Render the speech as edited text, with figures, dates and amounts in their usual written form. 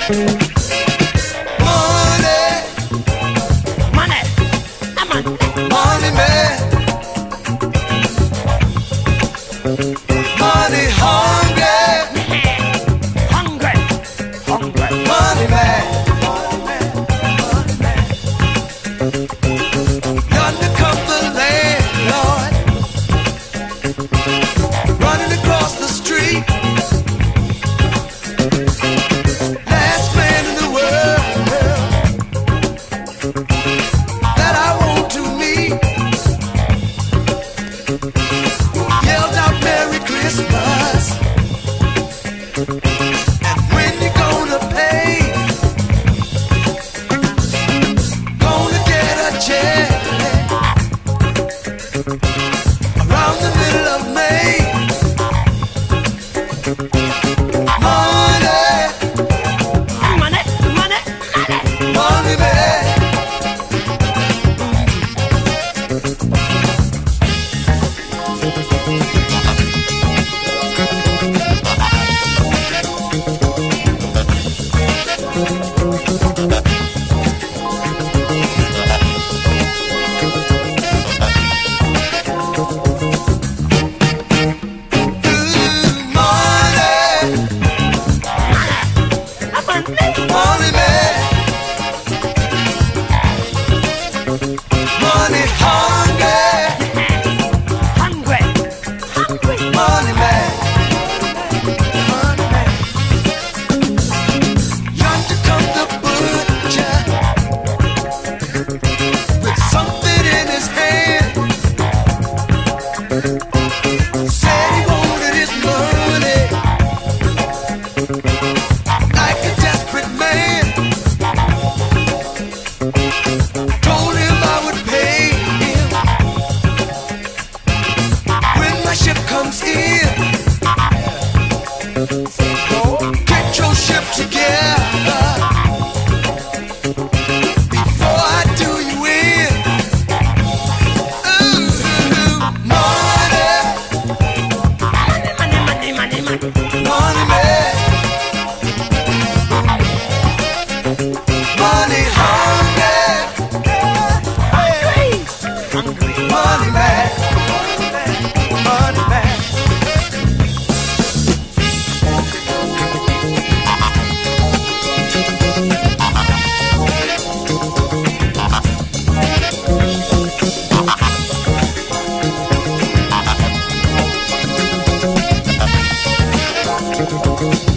Money man, money hungry, money man, yonder comes the landlord, running across the street, last man in the world that I want to meet. Yelled out Merry Christmas, and when you gonna pay? Gonna get a check around the middle of May. Money, money man. Money man, money hungry, money man, money man. Yonder comes the butcher with something in his hand. Said he wanted his money like a desperate man. Told him I would pay him when my ship comes in. Get your ship together before I do you in. Ooh, money, money man. Money hungry, money man, money man.